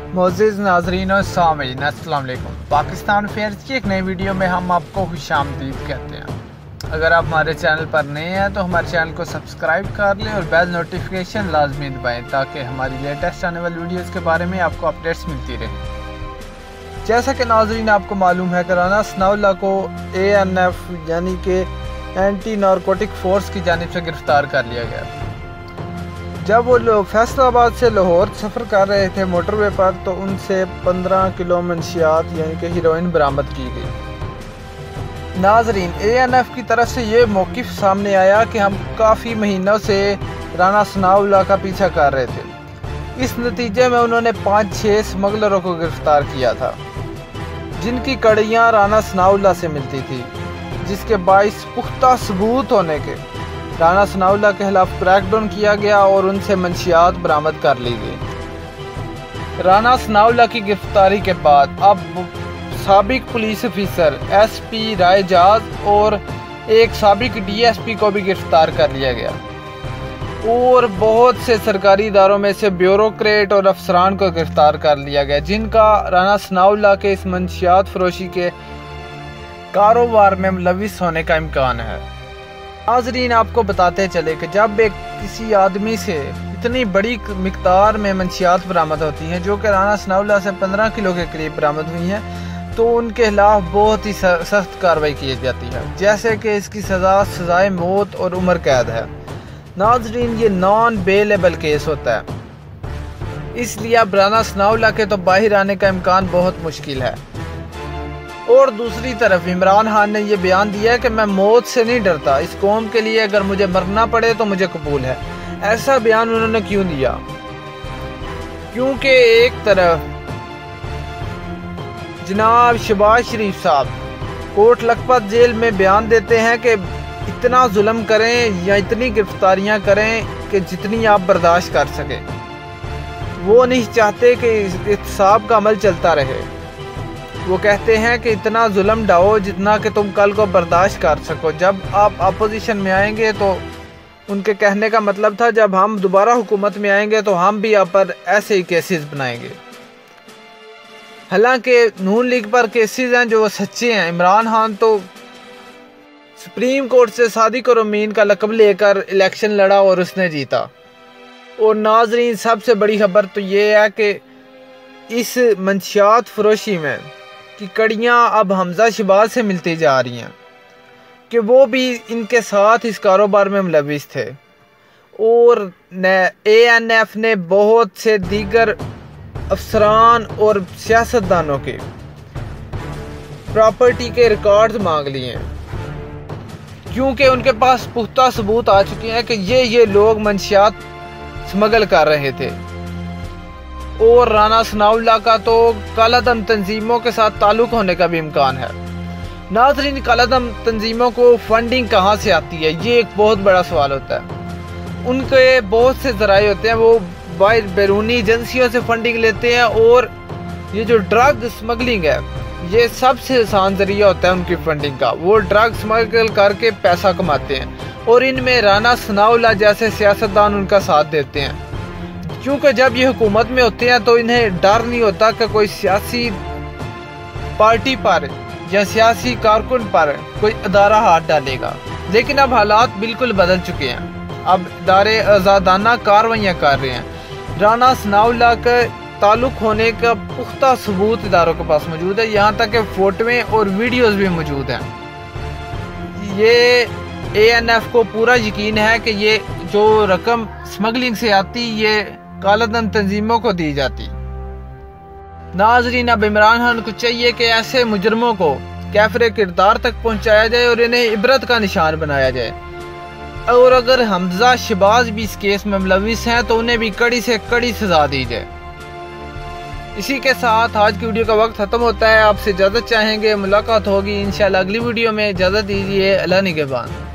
मोअज़्ज़िज़ नाज़रीन और सामीन, अस्सलाम वालेकुम। पाकिस्तान अफेयर्स की एक नई वीडियो में हम आपको खुशामदीद कहते हैं। अगर आप हमारे चैनल पर नए हैं तो हमारे चैनल को सब्सक्राइब कर लें और बेल नोटिफिकेशन लाजमी दबाएं ताकि हमारी लेटेस्ट आने वाली वीडियोज़ के बारे में आपको अपडेट्स मिलती रहें। जैसा कि नाज़रीन आपको मालूम है कि राना सनाउल्लाह को ANF यानी कि एंटी नारकोटिक फोर्स की जानिब से गिरफ़्तार कर लिया गया। जब वो लोग फैसलाबाद से लाहौर सफ़र कर रहे थे मोटरवे पर, तो उनसे 15 किलो मंशियात यानी कि हीरोइन बरामद की गई। नाजरीन, ANF की तरफ से ये मौक़िफ़ सामने आया कि हम काफ़ी महीनों से राना सनाउल्लाह का पीछा कर रहे थे। इस नतीजे में उन्होंने 5-6 स्मगलरों को गिरफ़्तार किया था जिनकी कड़ियाँ राना सनाउल्लाह से मिलती थी, जिसके बाइस पुख्ता सबूत होने के राना सनाउल्लाह के खिलाफ क्रैकडाउन किया गया और उनसे मंशियात बरामद कर ली गई। राना सनाउल्लाह की गिरफ्तारी के बाद अब साबिक पुलिस ऑफिसर SP रायजाज और एक साबिक DSP को भी गिरफ्तार कर लिया गया और बहुत से सरकारी इदारों में से ब्यूरोक्रेट और अफसरान को गिरफ्तार कर लिया गया जिनका राना सनाउल्लाह के इस मंशियात फरोशी के कारोबार में मुलविस होने का इम्कान है। नाज़रीन, आपको बताते चले कि जब किसी आदमी से इतनी बड़ी मिकदार में मंशियात बरामद होती हैं जो कि राना सनाउल्लाह से 15 किलो के करीब बरामद हुई हैं, तो उनके खिलाफ बहुत ही सख्त कार्रवाई की जाती है, जैसे कि इसकी सज़ाए मौत और उम्र कैद है। नाज़रीन, ये नॉन बेलेबल केस होता है, इसलिए अब राना सनाउल्लाह के तो बाहर आने का इम्कान बहुत मुश्किल है। और दूसरी तरफ इमरान खान ने यह बयान दिया है कि मैं मौत से नहीं डरता, इस कौम के लिए अगर मुझे मरना पड़े तो मुझे कबूल है। ऐसा बयान उन्होंने क्यों दिया? क्योंकि एक तरफ जनाब शहबाज शरीफ साहब कोट लखपत जेल में बयान देते हैं कि इतना जुल्म करें या इतनी गिरफ्तारियां करें कि जितनी आप बर्दाश्त कर सकें। वो नहीं चाहते कि एहतसाब का अमल चलता रहे। वो कहते हैं कि इतना जुल्म ढाओ जितना कि तुम कल को बर्दाश्त कर सको। जब आप अपोजिशन में आएंगे तो उनके कहने का मतलब था जब हम दोबारा हुकूमत में आएंगे तो हम भी आप पर ऐसे ही केसेस बनाएंगे। हालांकि नून लीग पर केसेस हैं जो सच्चे हैं। इमरान खान तो सुप्रीम कोर्ट से सादिक और अमीन का लक़ब लेकर इलेक्शन लड़ा और उसने जीता। और नाजरीन, सबसे बड़ी खबर तो ये है कि इस मंशियात फरोशी में की कड़ियाँ अब हमजा शहबाज से मिलती जा रही हैं कि वो भी इनके साथ इस कारोबार में मुलविस थे। और ANF ने बहुत से दीगर अफसरान और सियासतदानों के प्रॉपर्टी के रिकॉर्ड मांग लिए हैं क्योंकि उनके पास पुख्ता सबूत आ चुके हैं कि ये लोग मंशियात स्मगल कर रहे थे। और राना सनाउल्लाह का तो कालादम तंजीमों के साथ ताल्लुक होने का भी इम्कान है। नाज़रीन, कालादम तंजीमों को फंडिंग कहाँ से आती है, ये एक बहुत बड़ा सवाल होता है। उनके बहुत से ज़राए होते हैं, वो बाहर बैरूनी एजेंसियों से फंडिंग लेते हैं और ये जो ड्रग स्मगलिंग है ये सबसे आसान ज़रिया होता है उनकी फंडिंग का। वो ड्रग स्मगल करके पैसा कमाते हैं और इनमें राना सनाउल्लाह जैसे सियासतदान उनका साथ देते हैं क्योंकि जब ये हुकूमत में होते हैं तो इन्हें डर नहीं होता कि कोई सियासी पार्टी पर या सियासी कारकुन पर कोई अदारा हाथ डालेगा। लेकिन अब हालात बिल्कुल बदल चुके हैं। अब इदारे आज़ादाना कार्रवाइयाँ कर रहे हैं। राना सनाउल्लाह के ताल्लुक होने का पुख्ता सबूत इदारों के पास मौजूद है, यहाँ तक कि फोटोएं और वीडियोस भी मौजूद हैं। ये ANF को पूरा यकीन है कि ये जो रकम स्मगलिंग से आती ये कालाधन तंजीमों को दी जाती। नाजरीन, अब इमरान खान को चाहिए कि ऐसे मुजरमों को कैफरे किरदार तक पहुंचाया जाए और इन्हें इबरत का निशान बनाया जाए। और अगर हमजा शहबाज भी इस केस में मुलविस हैं तो उन्हें भी कड़ी से कड़ी सजा दी जाए। इसी के साथ आज की वीडियो का वक्त खत्म होता है। आपसे इजाज़त चाहेंगे, मुलाकात होगी इंशाल्लाह अगली वीडियो में। इजाज़त दीजिए, अल्लाह निगहबान।